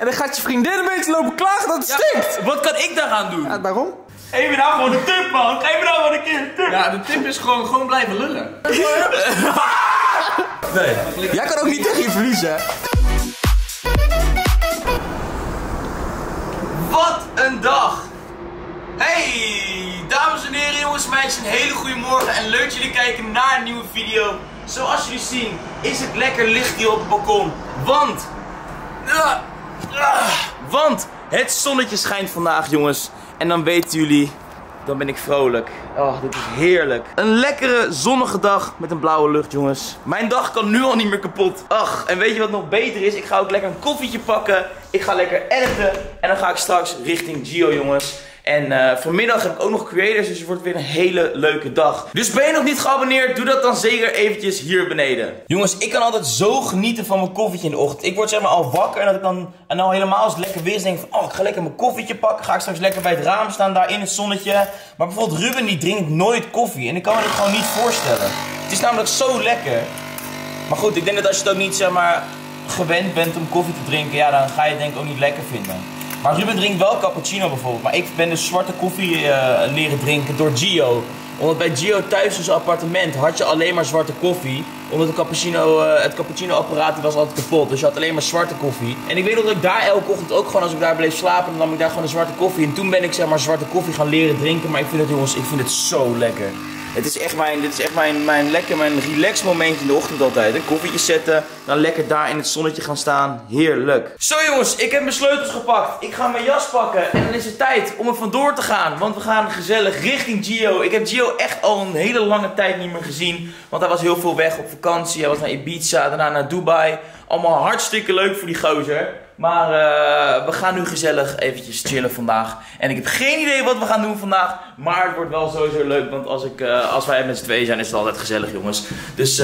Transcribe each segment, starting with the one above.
En dan gaat je vriendin een beetje lopen klagen dat het stinkt. Wat kan ik daaraan doen? Ja, daarom. Geef me nou gewoon een tip, man. Geef me nou gewoon een keer een tip. Ja, de tip is gewoon blijven lullen. Nee. Jij kan ook niet tegen je verliezen. Wat een dag. Hey, dames en heren, jongens en meisjes, een hele goede morgen. En leuk dat jullie kijken naar een nieuwe video. Zoals jullie zien, is het lekker licht hier op het balkon. Want het zonnetje schijnt vandaag, jongens. En dan weten jullie, dan ben ik vrolijk. Oh, dit is heerlijk. Een lekkere zonnige dag met een blauwe lucht, jongens. Mijn dag kan nu al niet meer kapot. Ach, en weet je wat nog beter is? Ik ga ook lekker een koffietje pakken. Ik ga lekker editen. En dan ga ik straks richting Gio, jongens. En vanmiddag heb ik ook nog creators, dus het wordt weer een hele leuke dag. Dus ben je nog niet geabonneerd, doe dat dan zeker eventjes hier beneden. Jongens, ik kan altijd zo genieten van mijn koffietje in de ochtend. Ik word zeg maar al wakker en dat ik dan al helemaal als het lekker weer is, denk van, oh, ik ga lekker mijn koffietje pakken. Ga ik straks lekker bij het raam staan, daar in het zonnetje. Maar bijvoorbeeld Ruben, die drinkt nooit koffie. En ik kan me dit gewoon niet voorstellen. Het is namelijk zo lekker. Maar goed, ik denk dat als je het ook niet zeg maar gewend bent om koffie te drinken, ja, dan ga je het denk ik ook niet lekker vinden. Maar Ruben drinkt wel cappuccino bijvoorbeeld. Maar ik ben dus zwarte koffie leren drinken door Gio. Omdat bij Gio thuis in zijn appartement had je alleen maar zwarte koffie. Omdat het cappuccino apparaat was altijd kapot. Dus je had alleen maar zwarte koffie. En ik weet nog dat ik daar elke ochtend ook gewoon, als ik daar bleef slapen, dan nam ik daar gewoon een zwarte koffie. En toen ben ik zeg maar zwarte koffie gaan leren drinken. Maar ik vind het, jongens, ik vind het zo lekker. Dit is echt mijn relax momentje in de ochtend altijd. Een koffietje zetten, dan lekker daar in het zonnetje gaan staan. Heerlijk. Zo jongens, ik heb mijn sleutels gepakt. Ik ga mijn jas pakken en dan is het tijd om er vandoor te gaan. Want we gaan gezellig richting Gio. Ik heb Gio echt al een hele lange tijd niet meer gezien. Want hij was heel veel weg op vakantie. Hij was naar Ibiza, daarna naar Dubai. Allemaal hartstikke leuk voor die gozer. Maar we gaan nu gezellig eventjes chillen vandaag. En ik heb geen idee wat we gaan doen vandaag. Maar het wordt wel sowieso leuk. Want als wij met z'n tweeën zijn, is het altijd gezellig, jongens. Dus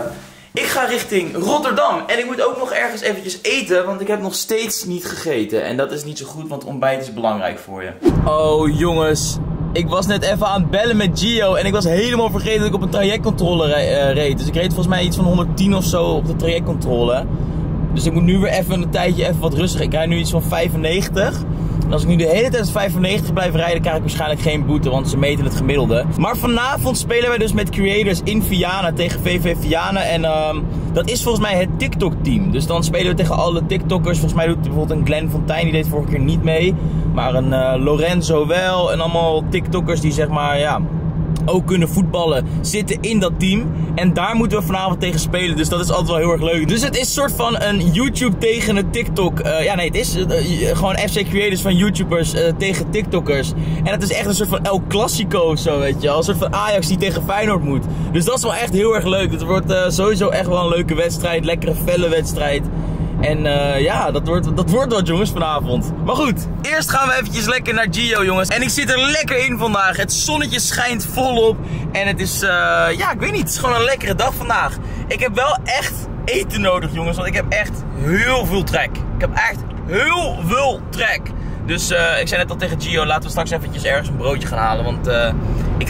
ik ga richting Rotterdam. En ik moet ook nog ergens eventjes eten. Want ik heb nog steeds niet gegeten. En dat is niet zo goed, want ontbijt is belangrijk voor je. Oh, jongens. Ik was net even aan het bellen met Gio. En ik was helemaal vergeten dat ik op een trajectcontrole reed. Dus ik reed volgens mij iets van 110 of zo op de trajectcontrole. Dus ik moet nu weer even een tijdje even wat rustiger. Ik rijd nu iets van 95. En als ik nu de hele tijd 95 blijf rijden, krijg ik waarschijnlijk geen boete, want ze meten het gemiddelde. Maar vanavond spelen wij dus met creators in Vianen tegen VV Vianen. En dat is volgens mij het TikTok team. Dus dan spelen we tegen alle TikTokkers. Volgens mij doet bijvoorbeeld een Glenn Fontijn, die deed vorige keer niet mee. Maar een Lorenzo wel. En allemaal TikTokkers die zeg maar, ja, ook kunnen voetballen, zitten in dat team. En daar moeten we vanavond tegen spelen. Dus dat is altijd wel heel erg leuk. Dus het is een soort van een YouTube tegen een TikTok. Ja, nee, het is gewoon FC Creators van YouTubers tegen TikTokkers. En het is echt een soort van El Clasico of zo, weet je wel. Een soort van Ajax die tegen Feyenoord moet. Dus dat is wel echt heel erg leuk. Het wordt sowieso echt wel een leuke wedstrijd. Lekkere, felle wedstrijd. En ja, dat wordt wat, jongens, vanavond. Maar goed, eerst gaan we eventjes lekker naar Gio, jongens. En ik zit er lekker in vandaag. Het zonnetje schijnt volop. En het is, ja, ik weet niet. Het is gewoon een lekkere dag vandaag. Ik heb wel echt eten nodig, jongens. Want ik heb echt heel veel trek. Ik heb echt heel veel trek. Dus ik zei net al tegen Gio, laten we straks eventjes ergens een broodje gaan halen. Want ik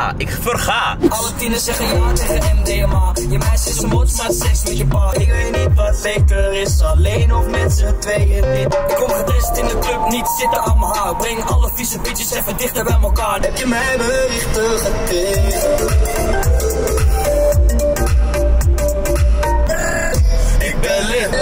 verga. Alle tieners zeggen ja tegen MDMA. Je meisje is een mots, maar seks met je pa. Ik weet niet wat lekker is, alleen of met z'n tweeën dit. Ik kom gedrest in de club, niet zitten aan mijn haar. Breng alle vieze bitches even dichter bij elkaar. Heb je mij berichten gekregen? Ik ben lit.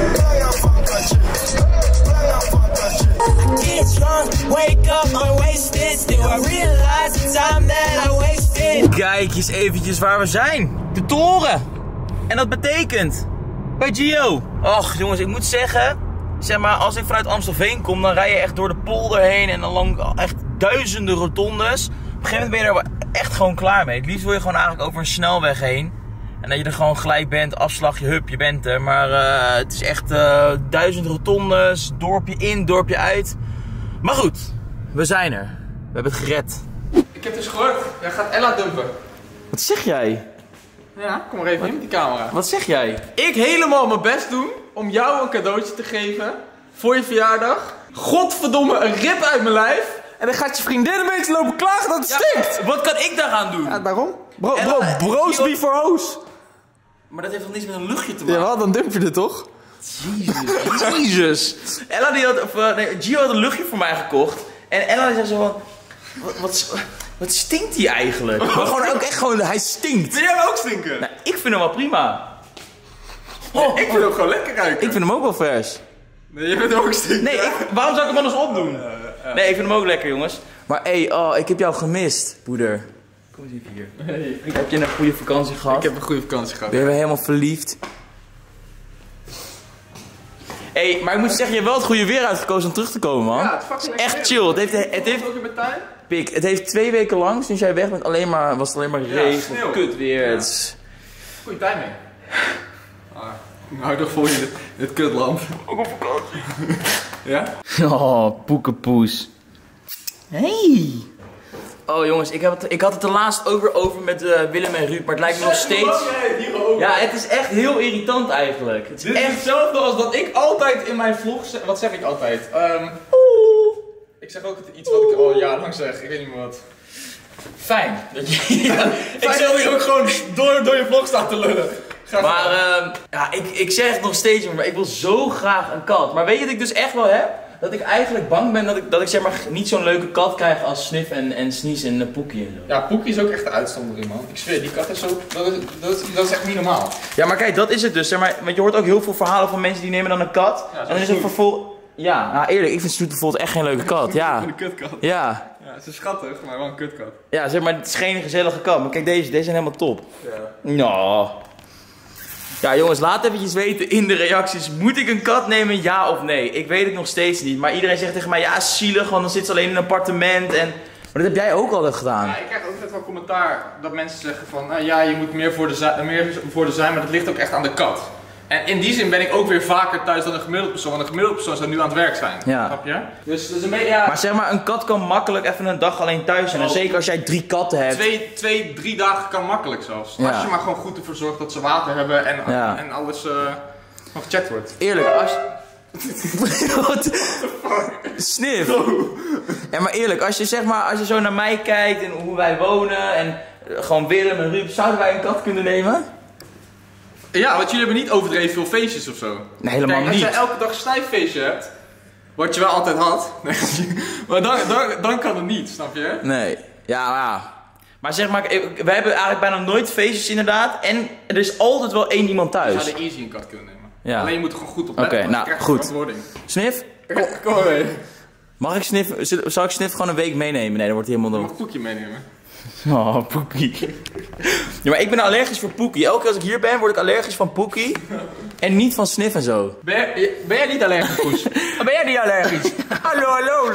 Kijk eens eventjes waar we zijn. De toren. En dat betekent bij Gio. Och jongens, ik moet zeggen, zeg maar, als ik vanuit Amstelveen kom, dan rij je echt door de polder heen en dan lang echt duizenden rotondes. Op een gegeven moment ben je er echt gewoon klaar mee. Het liefst wil je gewoon eigenlijk over een snelweg heen. En dat je er gewoon gelijk bent, afslagje, hup, je bent er. Maar het is echt duizend rotondes, dorpje in, dorpje uit. Maar goed, we zijn er. We hebben het gered. Ik heb dus gehoord, jij gaat Ella dumpen. Wat zeg jij? Ja, kom maar even in met die camera. Wat zeg jij? Ik helemaal mijn best doen om jou een cadeautje te geven voor je verjaardag. Godverdomme, een rip uit mijn lijf. En dan gaat je vriendin een beetje lopen klagen dat het stinkt. Wat kan ik daaraan doen? Ja, daarom. Bro, bro's before hoes. Maar dat heeft toch niets met een luchtje te maken? Jawel, dan dump je het toch? Jezus. Ella die had, Gio had een luchtje voor mij gekocht. En Ella die zei zo van, wat stinkt hij eigenlijk? Maar gewoon ook echt gewoon, hij stinkt. Vind jij hem ook stinken? Nou, ik vind hem wel prima. Ik vind hem gewoon lekker ruiken. Ik vind hem ook wel vers. Nee, je vindt hem ook stinken. Nee, waarom zou ik hem anders opdoen? Nee, ik vind hem ook lekker, jongens. Maar ik heb jou gemist, broeder. Kom eens even hier. Hey. Heb je een goede vakantie gehad? Ik heb een goede vakantie gehad. Ben je weer helemaal verliefd? Maar ik moet zeggen, je hebt wel het goede weer uitgekozen om terug te komen, man. Ja, het is fucking lekker echt weer. chill. Het heeft ook in mijn tuin? Pik, het heeft 2 weken lang, sinds jij weg bent, was het alleen maar regen, sneeuw. kut weer. Ja. Het is... Goeie timing. Nou, toch voor je dit kutland. Ook op vakantie. Ja? Oh, poekepoes. Hey. Oh jongens, ik had het er laatst ook weer over met Willem en Ruud, maar het lijkt me nog steeds... Ja, het is echt heel irritant eigenlijk. Het is Dit is echt... hetzelfde als dat ik altijd in mijn vlogs zeg. Wat zeg ik altijd? Ik zeg ook iets wat ik al jarenlang zeg. Ik weet niet meer wat. Fijn. Ik zeg dat je ook gewoon door je vlog staat te lullen. Maar ik zeg het nog steeds, maar ik wil zo graag een kat. Maar weet je wat ik dus echt wel heb? Dat ik eigenlijk bang ben dat ik zeg maar niet zo'n leuke kat krijg als Sniff en Sneeze en Poekie en zo. Ja, Poekie is ook echt de uitzondering, man. Ik zweer, die kat is zo... Dat is echt niet normaal. Ja, maar kijk, dat is het dus. Zeg maar, want je hoort ook heel veel verhalen van mensen die nemen dan een kat. Ja, en dan is het vervolgens... Ja, nou eerlijk, ik vind Snoet bijvoorbeeld echt geen leuke kat. Ja. Een kutkat. Ja. Ja, ze is schattig, maar wel een kutkat. Ja, zeg maar, het is geen gezellige kat. Maar kijk, deze zijn helemaal top. Ja. Nou. Ja, jongens, laat eventjes weten in de reacties. Moet ik een kat nemen, ja of nee? Ik weet het nog steeds niet. Maar iedereen zegt tegen mij, ja, zielig, want dan zit ze alleen in een appartement. Maar dat heb jij ook al gedaan. Ja, ik krijg ook altijd wel commentaar dat mensen zeggen van, ja, je moet meer voor de zijn, maar dat ligt ook echt aan de kat. En in die zin ben ik ook weer vaker thuis dan een gemiddeld persoon, want een gemiddeld persoon zou nu aan het werk zijn. Ja. Snap je? Dus dat is een beetje, ja... Maar zeg maar, een kat kan makkelijk even een dag alleen thuis zijn. En zeker als jij 3 katten hebt. 3 dagen kan makkelijk zelfs. Ja. Als je maar gewoon goed ervoor zorgt dat ze water hebben en alles nog gecheckt wordt. Eerlijk, als... Wat? Sniff. Ja, maar eerlijk, als je zeg maar, als je zo naar mij kijkt en hoe wij wonen en gewoon Willem en Ruud, zouden wij een kat kunnen nemen? Ja, want jullie hebben niet overdreven veel feestjes of zo. Nee, helemaal Kijk, niet. als jij elke dag een stijffeestje hebt, wat je wel altijd had, maar dan kan het niet, snap je? Nee. Ja. Maar zeg maar, wij hebben eigenlijk bijna nooit feestjes inderdaad. En er is altijd wel één iemand Je thuis. zou er easy een kat kunnen nemen. Ja. Alleen je moet er gewoon goed op Oké, letten. nou goed. Sniff? Kom maar mee. Mag ik Sniff, zal ik Sniff gewoon een week meenemen? Nee, dan wordt hij helemaal Je dood. mag Poekie meenemen. Oh, Poekie. Ja, maar ik ben allergisch voor Poekie. Elke keer als ik hier ben, word ik allergisch van Poekie. En niet van Sniff en zo. Ben jij niet allergisch, Poes? Ben jij niet allergisch? hallo.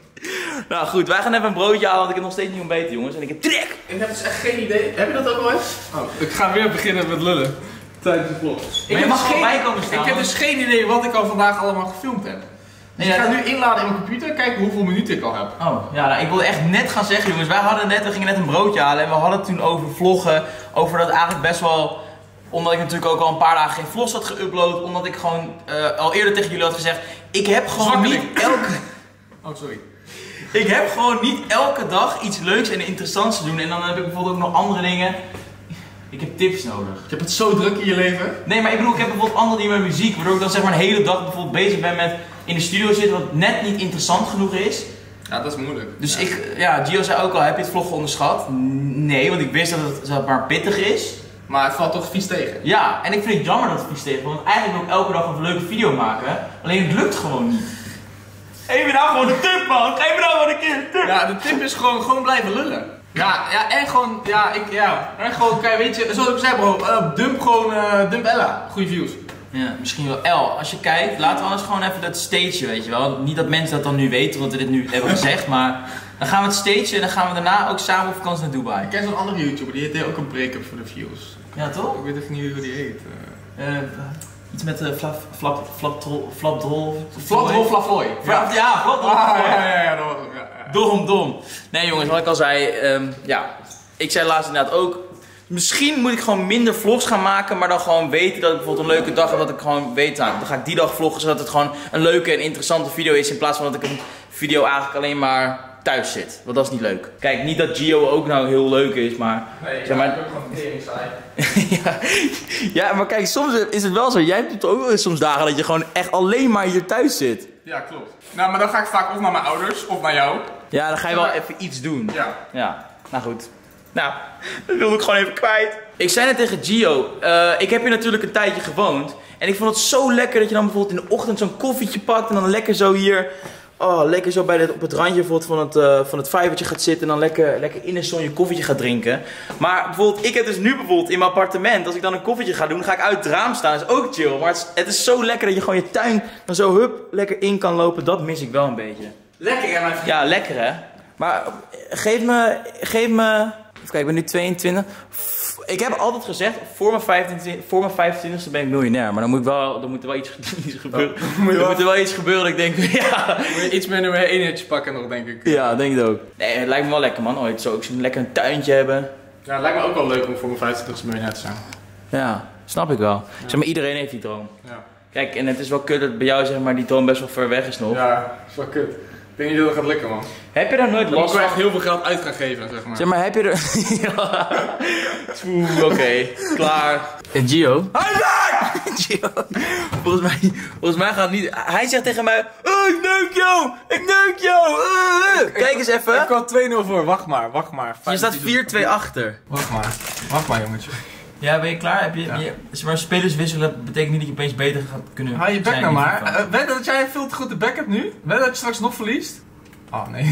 Nou goed, wij gaan even een broodje halen, want ik heb nog steeds niet ontbeten, jongens. En ik heb trek. Ik heb dus echt geen idee. Heb je dat ook al eens? Oh, ik ga weer beginnen met lullen. Tijdens de vlog. Maar je mag gewoon bij komen staan. Ik heb dus geen idee wat ik al vandaag allemaal gefilmd heb. Dus Nee, ik ga ja, nu inladen in mijn computer en kijken hoeveel minuten ik al heb. Oh, ja, nou, ik wilde echt net gaan zeggen, jongens. We gingen net een broodje halen en we hadden het toen over vloggen. Over dat eigenlijk best wel... Omdat ik natuurlijk ook al een paar dagen geen vlogs had geüpload. Omdat ik gewoon al eerder tegen jullie had gezegd... Ik heb gewoon niet elke... Oh, sorry. Ik heb gewoon niet elke dag iets leuks en interessants te doen. En dan heb ik bijvoorbeeld ook nog andere dingen. Ik heb tips nodig. Je hebt het zo druk in je leven. Nee, maar ik bedoel, ik heb bijvoorbeeld andere dingen met muziek. Waardoor ik dan zeg maar een hele dag bijvoorbeeld bezig ben met in de studio zitten. Wat net niet interessant genoeg is. Ja, dat is moeilijk. Dus Gio zei ook al, heb je het vloggen onderschat? Nee, want ik wist dat het maar pittig is. Maar het valt toch vies tegen. Ja, en ik vind het jammer dat het vies tegen. Want eigenlijk wil ik elke dag een leuke video maken. Alleen het lukt gewoon niet. Geef me nou gewoon de tip, man. Geef me nou gewoon een keer een tip. Ja, de tip is gewoon blijven lullen. Ja, en gewoon, en gewoon, kijk, weet je, zoals ik zei bro, dump Ella. Goeie views. Ja, misschien wel El. Als je kijkt, laten we anders gewoon even dat stage, weet je wel. Niet dat mensen dat dan nu weten, want we dit nu hebben gezegd, maar dan gaan we het stage en dan gaan we daarna ook samen op vakantie naar Dubai. Ik ken zo'n andere YouTuber, die heeft ook een break-up voor de views. Ja, toch? Ik weet even niet hoe die heet. Iets met flapdrol. Flapdrol Flavoy. Ja, flapdrol. Ja, dat was hem. Dom. Nee jongens, wat ik al zei, ik zei laatst inderdaad ook, misschien moet ik gewoon minder vlogs gaan maken, maar dan gewoon weten dat ik bijvoorbeeld een leuke dag heb, dat ik gewoon weet, dan ga ik die dag vloggen, zodat het gewoon een leuke en interessante video is, in plaats van dat ik een video eigenlijk alleen maar thuis zit. Want dat is niet leuk. Kijk, niet dat Gio ook nou heel leuk is, maar... Nee, zeg maar... ik heb gewoon een tering saai. ja, maar kijk, soms is het wel zo. Jij hebt ook wel eens soms dagen dat je gewoon echt alleen maar hier thuis zit. Ja, klopt. Nou, maar dan ga ik vaak of naar mijn ouders of naar jou. Ja, dan ga je wel even iets doen. Ja. Ja, nou goed. Nou, dat wilde ik gewoon even kwijt. Ik zei net tegen Gio, ik heb hier natuurlijk een tijdje gewoond. En ik vond het zo lekker dat je dan bijvoorbeeld in de ochtend zo'n koffietje pakt. En dan lekker zo hier, lekker zo op het randje van het vijvertje gaat zitten. En dan lekker in de zon je koffietje gaat drinken. Maar bijvoorbeeld, ik heb dus nu bijvoorbeeld in mijn appartement, als ik dan een koffietje ga doen, ga ik uit het raam staan. Dat is ook chill. Maar het is zo lekker dat je gewoon je tuin dan zo lekker in kan lopen. Dat mis ik wel een beetje. Lekker hè, mijn vriend? Ja, lekker hè. Maar geef me... Even kijken, ik ben nu 22. Ik heb altijd gezegd, voor mijn 25e ben ik miljonair. Maar dan moet er wel iets gebeuren. Er moet er wel iets gebeuren dat ik denk, ja. Moet je iets meer nummer 1 pakken nog, denk ik. Ja, denk ik ook. Nee, het lijkt me wel lekker man. Ooit zo ook zo'n lekker een tuintje hebben. Ja, het lijkt me ook wel leuk om voor mijn 25e miljonair te zijn. Ja, snap ik wel. Ja. Zeg maar, iedereen heeft die droom. Ja. Kijk, en het is wel kut dat bij jou zeg maar die droom best wel ver weg is nog. Ja, dat is wel kut. Ik denk niet dat het gaat lukken, man. Heb je daar nooit Dan last moet ik van? echt heel veel geld uit gaan geven, zeg maar. Zeg maar, heb je er... ja. Oké, klaar. En Gio? Gio. Volgens mij gaat het niet... Hij zegt tegen mij... Oh, ik neuk jou! Ik neuk jou! Kijk eens even. Ik kwam 2-0 voor, wacht maar. Je staat 4-2 achter. Wacht maar, jongetje. Ja, ben je klaar? Heb je zeg maar, spelers wisselen betekent niet dat je opeens beter gaat kunnen Hou je bek zijn nou in maar. FIFA. Weet dat jij veel te goed de bek hebt nu? Weet dat je straks nog verliest? Oh, nee.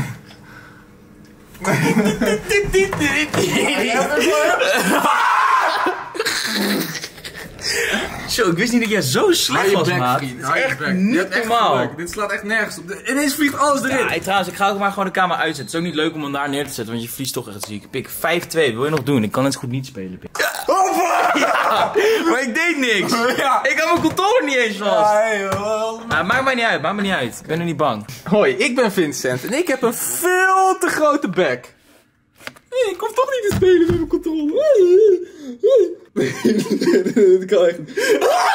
Zo, ik wist niet dat jij zo slecht was, maat. Vriend. Dat is echt niet normaal. Dit slaat echt nergens op. Ineens vliegt alles erin. Ja, trouwens, ik ga ook maar gewoon de camera uitzetten. Het is ook niet leuk om hem daar neer te zetten, want je verliest toch echt ziek. Pik, 5-2, wil je nog doen? Ik kan net zo goed niet spelen, Pik. Ja, maar ik deed niks. Ja. Ik had mijn controller niet eens vast. Maakt mij niet uit. Ik ben er niet bang. Hoi, ik ben Vincent en ik heb een veel te grote bek. Nee, ik kom toch niet te spelen met mijn controller. Dat kan echt niet.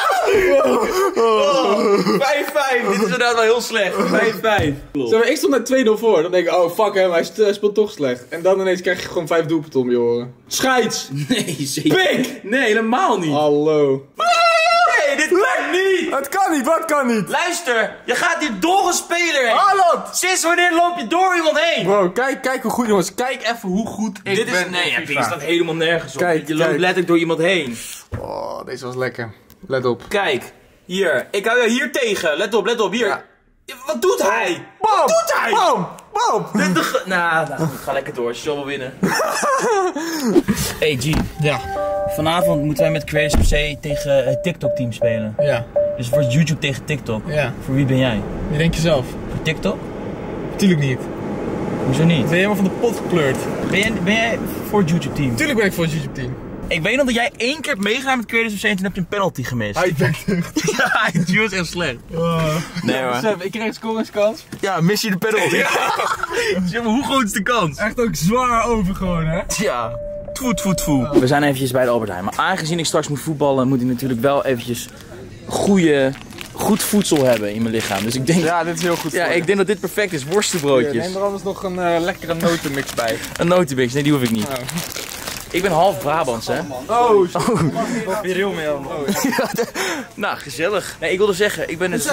5-5, dit is inderdaad wel heel slecht. 5-5. Zeg maar, ik stond net 2-0 voor. Dan denk ik, oh fuck hem, hij speelt toch slecht. En dan ineens krijg je gewoon 5 doelpunten om je oren. Scheids! Nee, zeker. Pik! Nee, helemaal niet. Hallo. Nee, dit kan niet. Het kan niet, wat kan niet? Luister, je gaat hier door een speler heen. Haaland! Sinds wanneer loop je door iemand heen? Bro, kijk hoe goed, jongens. Kijk even hoe goed ik Dit is, ben. nee, op je FIFA. staat helemaal nergens op. Kijk, je loopt kijk. letterlijk door iemand heen. Oh, deze was lekker. Let op. Kijk, hier. Ik hou jou hier tegen. Let op, hier. Ja. Wat doet hij? Bam! Wat doet hij? Bam! Bam! Nou, ga lekker door. Je zal wel winnen. Hey G, Ja. vanavond moeten wij met Creators PC tegen het TikTok-team spelen. Ja. Dus het wordt YouTube tegen TikTok. Ja. Voor wie ben jij? Wie denk je zelf? Voor TikTok? Tuurlijk niet. Hoezo niet? Ben je helemaal van de pot gekleurd? Ben jij voor het YouTube-team? Tuurlijk ben ik voor het YouTube-team. Ik weet nog dat jij 1 keer hebt meegedaan met Creators PC en toen heb je een penalty gemist. Hij bent Ja, G was echt slecht. Nee man. Ik kreeg een scoringskans. Ja, mis je de penalty. Zeg maar, hoe groot is de kans? Echt ook zwaar over gewoon, hè? Ja. Tfoe. We zijn eventjes bij de Albert Heijn. Maar aangezien ik straks moet voetballen, moet ik natuurlijk wel eventjes goed voedsel hebben in mijn lichaam. Dus ik denk, Ja, dit is heel goed. ja, ik denk dat dit perfect is. Worstenbroodjes. Neem er anders nog een lekkere notenmix bij. Een notenmix. Nee, die hoef ik niet. Oh. Ik ben half Brabants, hè. Oh, shit. Weer heel mee aan. Nou, gezellig. Nee, ik wilde zeggen, ik ben dus...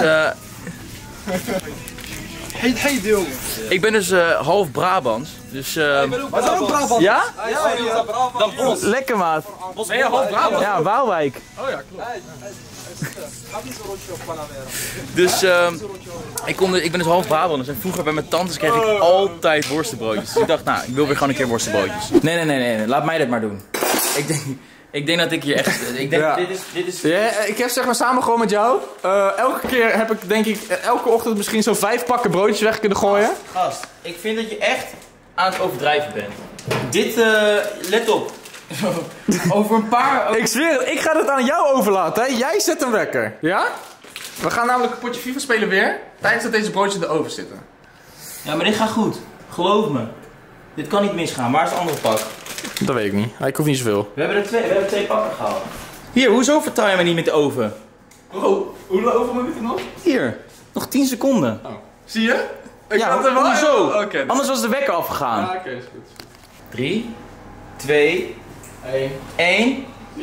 Hey, deel. ik ben dus half Brabants. Dus... Wat is ook Brabant? ja? Ja, dan Bos. Lekker, maat. Ben je half Brabant? Ja, Waalwijk. Oh ja, klopt. Dus ik ben dus half Brabant. En vroeger bij mijn tantes kreeg ik altijd worstenbroodjes. Dus ik dacht, nou, ik wil weer gewoon een keer worstenbroodjes. Nee. Laat mij dat maar doen. Ik denk dat ik hier echt... Ik denk, Ja. dit is... Ja, ik heb zeg maar samen gewoon met jou. Elke keer heb ik denk ik elke ochtend misschien zo'n 5 pakken broodjes weg kunnen gooien. Gast, ik vind dat je echt aan het overdrijven bent. Dit, let op. Over een paar... Ik zweer het, ik ga het aan jou overlaten, hè? Jij zet een wekker. Ja? We gaan namelijk een potje FIFA spelen weer. Tijdens dat deze broodjes in de oven zitten. Ja, maar dit gaat goed. Geloof me. Dit kan niet misgaan. Waar is het andere pak? Dat weet ik niet. Ik hoef niet zoveel. We hebben twee pakken gehaald. Hier, hoezo vertrouw je mij niet met de oven? Oh, hoe lang over minuten nog? Hier, nog 10 seconden. Oh. Zie je? Ja, hoezo? Anders was de wekker afgegaan. Ja, oké, is goed. 3, 2, 1.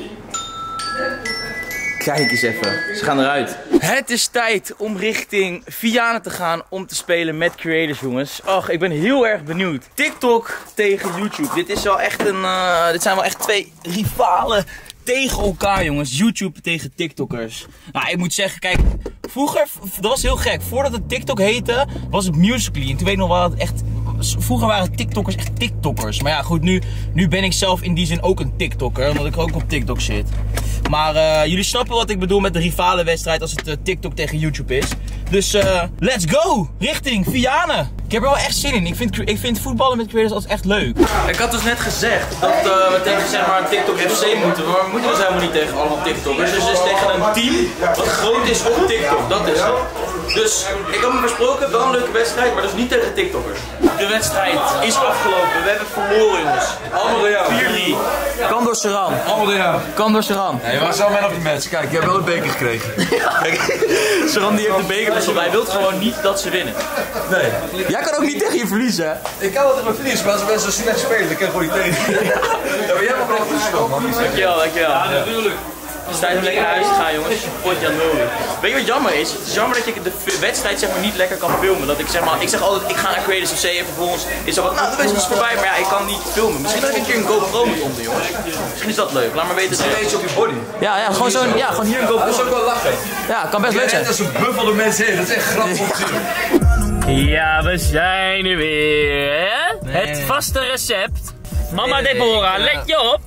Kijk eens even, ze gaan eruit. Het is tijd om richting Vianen te gaan om te spelen met creators, jongens. Ach, ik ben heel erg benieuwd. TikTok tegen YouTube. Dit is wel echt dit zijn wel echt twee rivalen tegen elkaar, jongens. YouTube tegen TikTokkers. Nou, ik moet zeggen, kijk, vroeger, dat was heel gek. Voordat het TikTok heette, was het Musical.ly. En toen weet ik nog wel dat het echt... Vroeger waren TikTokkers echt TikTokkers. Maar ja, goed, nu ben ik zelf in die zin ook een TikTokker. Omdat ik ook op TikTok zit. Maar jullie snappen wat ik bedoel met de rivalenwedstrijd als het TikTok tegen YouTube is. Dus let's go! Richting Vianen! Ik heb er wel echt zin in. Ik vind voetballen met creators altijd echt leuk. Ik had dus net gezegd dat we tegen zeg maar TikTok FC moeten. Maar we moeten dus helemaal niet tegen allemaal TikTokkers. Dus tegen een team wat groot is op TikTok. Dat is het. Dus ik had me versproken, wel een leuke wedstrijd, maar dus niet tegen TikTokkers. De wedstrijd is afgelopen. We hebben verloren, jongens. Allemaal door jou. 4-3. Kan door Saran. Allemaal door jou. Kan door Saran. Je was zo man op die match. Kijk, je hebt wel een beker gekregen. Saran die heeft de beker, dus hij wil gewoon niet dat ze winnen. Nee. Jij kan ook niet tegen je verliezen, hè? Ik kan wel tegen mijn verliezen, maar als mensen zo slecht spelen, dan kan ik gewoon niet tegen. Ja, maar jij hebt wel echt schuld, man. Dankjewel, dankjewel. Ja, natuurlijk. Het is tijd om lekker naar huis te gaan, jongens. Potje aan nul. Weet je wat jammer is? Het is jammer dat je de wedstrijd zeg maar niet lekker kan filmen. Dat ik zeg altijd, ik ga naar Creators FC en vervolgens is er wat, nou de wedstrijd is voorbij, maar ja, ik kan niet filmen. Misschien dat ik een keer een GoPro moet onder, jongens. Misschien is dat leuk. Laat maar weten. Een beetje op je body. Ja, gewoon zo'n, gewoon hier een GoPro. Dat is ook wel lachen. Ja, kan best leuk zijn. Net als een buffel de mensen heen, dat is echt grappig om te zien. Ja, we zijn er weer, hè? Het vaste recept. Mama Deborah, let je op.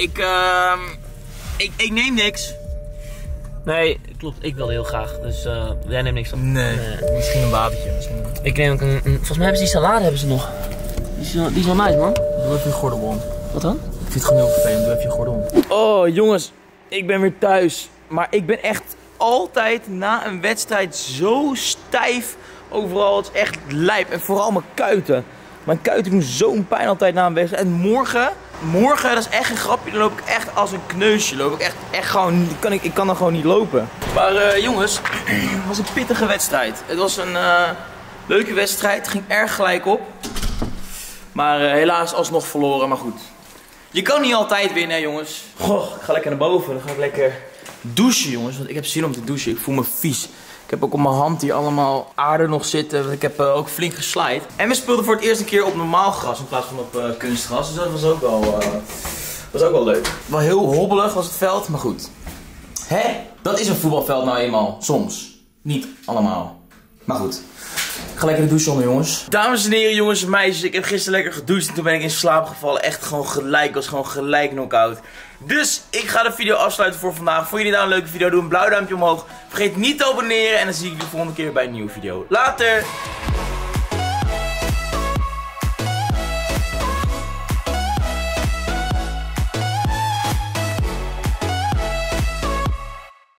Ik neem niks. Nee, klopt. Ik wilde heel graag. Dus jij neemt niks op. Nee, misschien een wapentje. Ik neem ook een... Volgens mij hebben ze die salade hebben ze nog. Die is wel nice, man. Doe even je gordel om. Wat dan? Ik vind het gewoon heel vervelend. Doe even je gordel om. Oh, jongens. Ik ben weer thuis. Maar ik ben echt altijd na een wedstrijd zo stijf overal. Het is echt lijp. En vooral mijn kuiten. Mijn kuiten doen zo'n pijn altijd na een wedstrijd. En morgen, dat is echt een grapje, dan loop ik echt als een kneusje. Loop ik echt gewoon, ik kan dan gewoon niet lopen. Maar jongens, het was een pittige wedstrijd. Het was een leuke wedstrijd, het ging erg gelijk op. Maar helaas alsnog verloren, maar goed. Je kan niet altijd winnen, hè, jongens. Goh, ik ga lekker naar boven, dan ga ik lekker douchen, jongens. Want ik heb zin om te douchen, ik voel me vies. Ik heb ook op mijn hand hier allemaal aarde nog zitten. Want ik heb ook flink geslijt. En we speelden voor het eerst een keer op normaal gras in plaats van op kunstgras. Dus dat was ook wel leuk. Wel heel hobbelig was het veld, maar goed. Hè? Dat is een voetbalveld nou eenmaal. Soms. Niet allemaal. Maar goed. Ik ga lekker de douche onder, jongens. Dames en heren, jongens en meisjes. Ik heb gisteren lekker gedoucht en toen ben ik in slaap gevallen. Echt gewoon gelijk. Ik was gewoon gelijk knock-out. Dus ik ga de video afsluiten voor vandaag. Vond jullie nou een leuke video? Doe een blauw duimpje omhoog. Vergeet niet te abonneren en dan zie ik jullie de volgende keer bij een nieuwe video. Later!